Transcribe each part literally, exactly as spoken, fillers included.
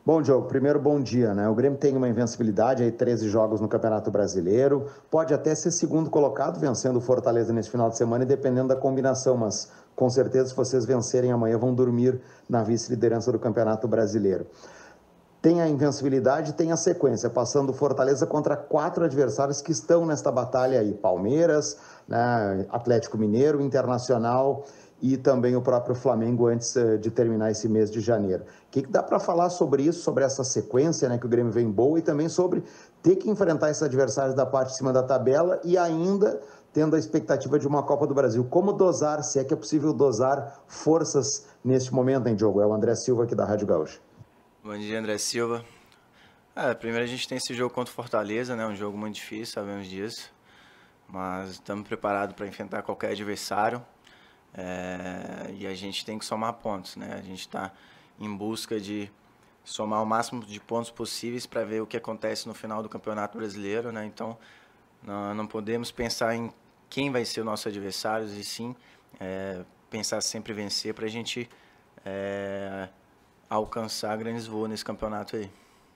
Bom, Diogo, primeiro bom dia, né? O Grêmio tem uma invencibilidade, aí treze jogos no Campeonato Brasileiro, pode até ser segundo colocado, vencendo o Fortaleza nesse final de semana e dependendo da combinação, mas com certeza se vocês vencerem amanhã vão dormir na vice-liderança do Campeonato Brasileiro. Tem a invencibilidade, tem a sequência, passando o Fortaleza contra quatro adversários que estão nesta batalha aí, Palmeiras, né, Atlético Mineiro, Internacional e também o próprio Flamengo antes de terminar esse mês de janeiro. O que, que dá para falar sobre isso, sobre essa sequência, né, que o Grêmio vem boa e também sobre ter que enfrentar esses adversários da parte de cima da tabela e ainda tendo a expectativa de uma Copa do Brasil. Como dosar, se é que é possível dosar forças neste momento, hein, Diogo? É o André Silva aqui da Rádio Gaúcha. Bom dia, André Silva. É, primeiro a gente tem esse jogo contra o Fortaleza, né, um jogo muito difícil, sabemos disso, mas estamos preparados para enfrentar qualquer adversário. É, e a gente tem que somar pontos, né? A gente está em busca de somar o máximo de pontos possíveis para ver o que acontece no final do Campeonato Brasileiro, né? Então, não, não podemos pensar em quem vai ser o nosso adversário, e sim é, pensar sempre em vencer para a gente é, alcançar grandes voos nesse campeonato aí.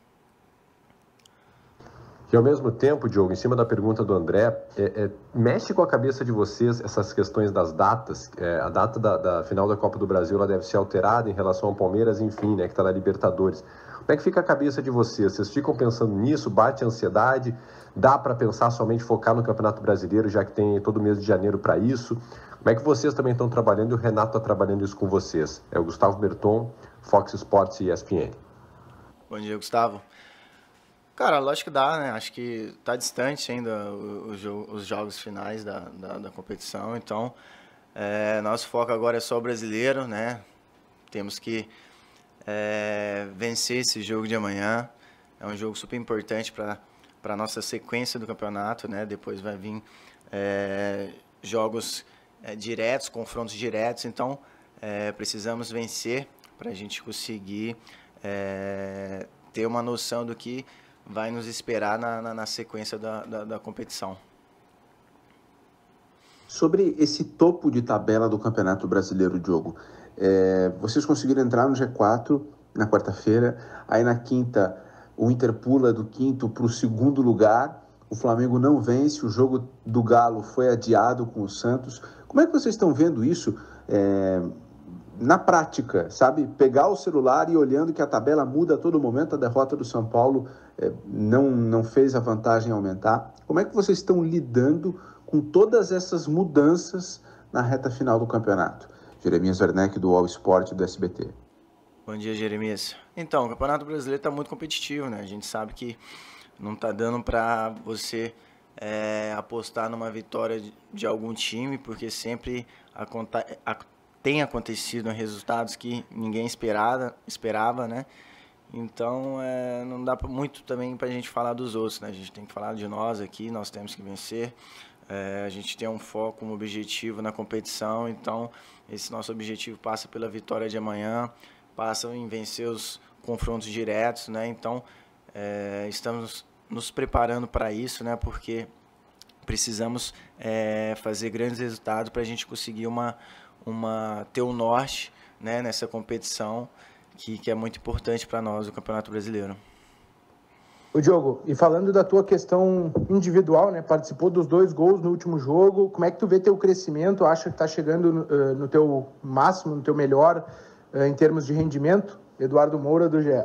E ao mesmo tempo, Diogo, em cima da pergunta do André, é, é, mexe com a cabeça de vocês essas questões das datas. É, a data da, da final da Copa do Brasil ela deve ser alterada em relação ao Palmeiras, enfim, né, que está na Libertadores. Como é que fica a cabeça de vocês? Vocês ficam pensando nisso? Bate a ansiedade? Dá para pensar somente focar no Campeonato Brasileiro, já que tem todo mês de janeiro para isso? Como é que vocês também estão trabalhando e o Renato está trabalhando isso com vocês? É o Gustavo Berton, Fox Sports e E S P N. Bom dia, Gustavo. Cara, lógico que dá, né? Acho que tá distante ainda os, os jogos finais da, da, da competição, então é, nosso foco agora é só o brasileiro, né? Temos que é, vencer esse jogo de amanhã, é um jogo super importante para a nossa sequência do campeonato, né? Depois vai vir é, jogos é, diretos, confrontos diretos, então é, precisamos vencer para a gente conseguir é, ter uma noção do que vai nos esperar na, na, na sequência da, da, da competição. Sobre esse topo de tabela do Campeonato Brasileiro, Diogo, é, vocês conseguiram entrar no G quatro na quarta-feira, aí na quinta o Inter pula do quinto para o segundo lugar, o Flamengo não vence, o jogo do Galo foi adiado com o Santos. Como é que vocês estão vendo isso é, na prática, sabe? Pegar o celular e olhando que a tabela muda a todo momento, a derrota do São Paulo é, não, não fez a vantagem aumentar. Como é que vocês estão lidando com todas essas mudanças na reta final do campeonato? Jeremias Werneck, do All Sport do S B T. Bom dia, Jeremias. Então, o Campeonato Brasileiro está muito competitivo, né? A gente sabe que não está dando para você é, apostar numa vitória de, de algum time, porque sempre aconta, a, tem acontecido resultados que ninguém esperava, esperava, né? Então, é, não dá muito também para a gente falar dos outros, né? A gente tem que falar de nós aqui, nós temos que vencer. É, a gente tem um foco, um objetivo na competição, então esse nosso objetivo passa pela vitória de amanhã, passa em vencer os confrontos diretos, né? Então, é, estamos nos preparando para isso, né? Porque precisamos é, fazer grandes resultados para a gente conseguir uma, uma, ter um norte, né, nessa competição, que, que é muito importante para nós, o Campeonato Brasileiro. O Diogo, e falando da tua questão individual, né, participou dos dois gols no último jogo, como é que tu vê teu crescimento? Acha que está chegando no, uh, no teu máximo, no teu melhor, uh, em termos de rendimento? Eduardo Moura, do G E.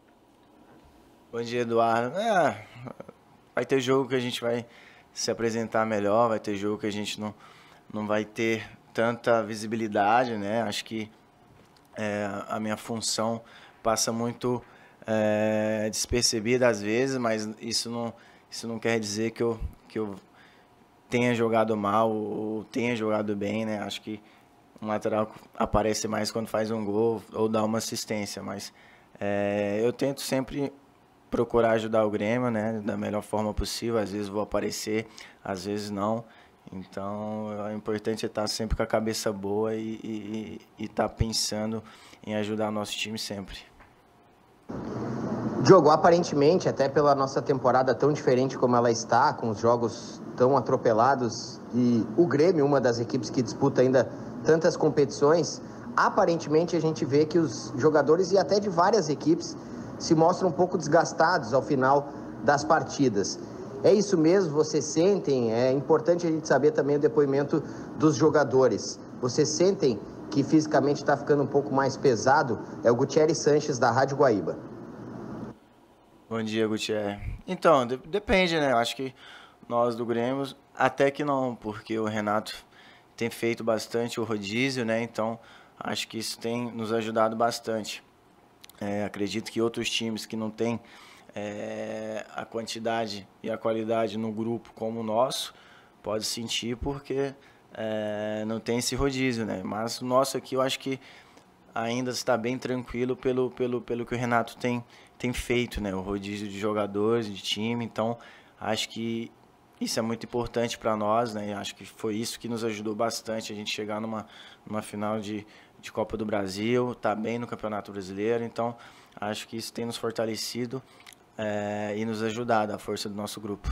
Bom dia, Eduardo. É, vai ter jogo que a gente vai se apresentar melhor, vai ter jogo que a gente não, não vai ter tanta visibilidade, né? Acho que é, a minha função passa muito é, despercebida às vezes, mas isso não, isso não quer dizer que eu, que eu tenha jogado mal ou tenha jogado bem, né? Acho que um lateral aparece mais quando faz um gol ou dá uma assistência, mas é, eu tento sempre procurar ajudar o Grêmio, né, da melhor forma possível. Às vezes vou aparecer, às vezes não. Então, é importante é estar sempre com a cabeça boa e estar pensando em ajudar o nosso time sempre. Diogo, aparentemente, até pela nossa temporada tão diferente como ela está, com os jogos tão atropelados, e o Grêmio, uma das equipes que disputa ainda tantas competições, aparentemente a gente vê que os jogadores, e até de várias equipes, se mostram um pouco desgastados ao final das partidas. É isso mesmo? Vocês sentem? É importante a gente saber também o depoimento dos jogadores. Vocês sentem que fisicamente está ficando um pouco mais pesado? É o Gutierrez Sanches, da Rádio Guaíba. Bom dia, Gutierrez. Então, de- depende, né? Eu acho que nós do Grêmio, até que não, porque o Renato tem feito bastante o rodízio, né? Então, acho que isso tem nos ajudado bastante. É, acredito que outros times que não têm é, a quantidade e a qualidade no grupo como o nosso, pode sentir porque é, não tem esse rodízio, né? Mas o nosso aqui eu acho que ainda está bem tranquilo pelo, pelo, pelo que o Renato tem, tem feito, né? O rodízio de jogadores, de time, então acho que isso é muito importante para nós, né? Acho que foi isso que nos ajudou bastante a gente chegar numa, numa final de, de Copa do Brasil, tá bem no Campeonato Brasileiro, então acho que isso tem nos fortalecido é, e nos ajudado, a força do nosso grupo.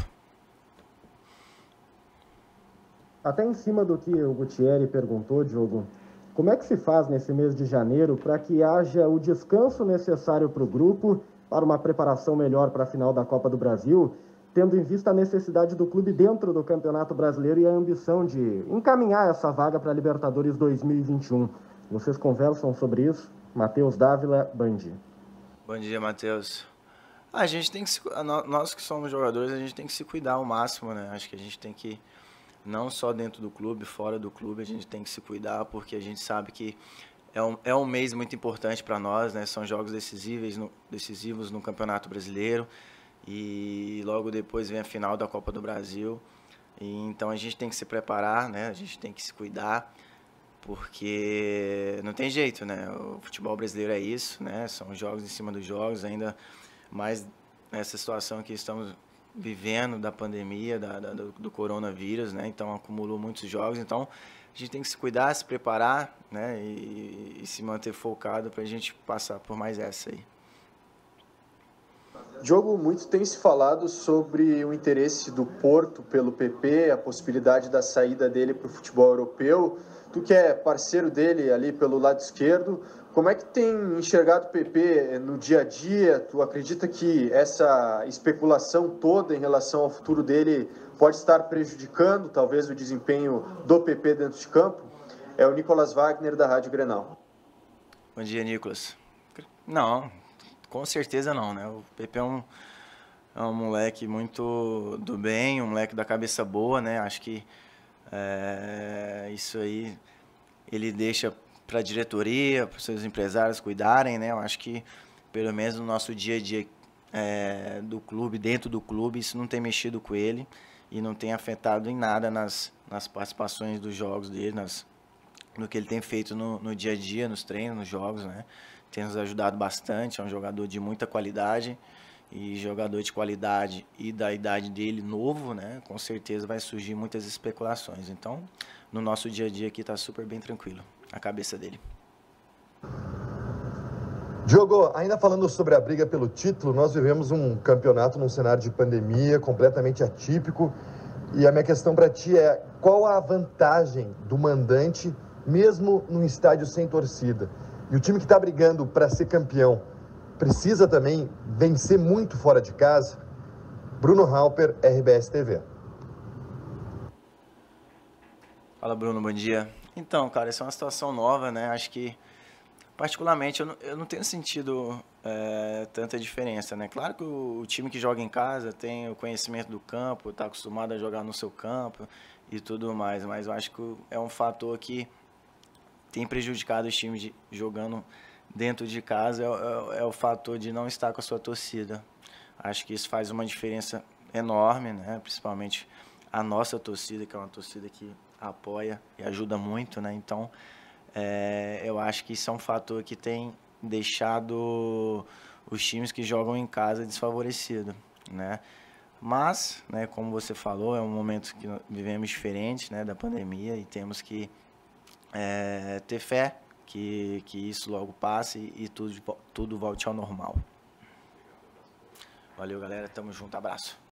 Até em cima do que o Gutierrez perguntou, Diogo, como é que se faz nesse mês de janeiro para que haja o descanso necessário para o grupo, para uma preparação melhor para a final da Copa do Brasil, tendo em vista a necessidade do clube dentro do Campeonato Brasileiro e a ambição de encaminhar essa vaga para a Libertadores dois mil e vinte e um? Vocês conversam sobre isso? Matheus Dávila, Band. Bom dia, Matheus. A gente tem que se, nós que somos jogadores, a gente tem que se cuidar ao máximo, né? Acho que a gente tem que, não só dentro do clube, fora do clube, a gente tem que se cuidar, porque a gente sabe que é um, é um mês muito importante para nós, né? São jogos decisivos no, decisivos no Campeonato Brasileiro e logo depois vem a final da Copa do Brasil. E, então a gente tem que se preparar, né? A gente tem que se cuidar, porque não tem jeito, né? O futebol brasileiro é isso, né? São jogos em cima dos jogos, ainda mais nessa situação que estamos vivendo da pandemia, da, da, do, do coronavírus, né? Então acumulou muitos jogos, então a gente tem que se cuidar, se preparar, né? E, e se manter focado para a gente passar por mais essa aí. Diogo, muito tem se falado sobre o interesse do Porto pelo P P, a possibilidade da saída dele para o futebol europeu. Tu que é parceiro dele ali pelo lado esquerdo, como é que tem enxergado o P P no dia a dia? Tu acredita que essa especulação toda em relação ao futuro dele pode estar prejudicando talvez o desempenho do P P dentro de campo? É o Nicolas Wagner, da Rádio Grenal. Bom dia, Nicolas. Não, com certeza não, né? O P P é um, é um moleque muito do bem, um moleque da cabeça boa, né? Acho que é, isso aí ele deixa para a diretoria, para os seus empresários cuidarem, né? Eu acho que, pelo menos no nosso dia a dia é, do clube, dentro do clube, isso não tem mexido com ele e não tem afetado em nada nas, nas participações dos jogos dele, nas, no que ele tem feito no, no dia a dia, nos treinos, nos jogos, né? Tem nos ajudado bastante, é um jogador de muita qualidade e jogador de qualidade e da idade dele novo, né? Com certeza vai surgir muitas especulações. Então, no nosso dia a dia aqui está super bem tranquilo a cabeça dele. Diogo, ainda falando sobre a briga pelo título, nós vivemos um campeonato num cenário de pandemia completamente atípico e a minha questão para ti é qual a vantagem do mandante mesmo num estádio sem torcida? E o time que está brigando para ser campeão precisa também vencer muito fora de casa? Bruno Halper, R B S T V. Fala, Bruno, bom dia. Então, cara, essa é uma situação nova, né? Acho que, particularmente, eu não, eu não tenho sentido é, tanta diferença, né? Claro que o, o time que joga em casa tem o conhecimento do campo, está acostumado a jogar no seu campo e tudo mais, mas eu acho que é um fator que tem prejudicado os times de, jogando dentro de casa, é, é, é o fator de não estar com a sua torcida. Acho que isso faz uma diferença enorme, né? Principalmente a nossa torcida, que é uma torcida que apoia e ajuda muito, né? Então, é, eu acho que isso é um fator que tem deixado os times que jogam em casa desfavorecidos, né? Mas, né, como você falou, é um momento que vivemos diferente, né, da pandemia e temos que é, ter fé que, que isso logo passe e, e tudo, tudo volte ao normal. Valeu, galera. Tamo junto. Abraço.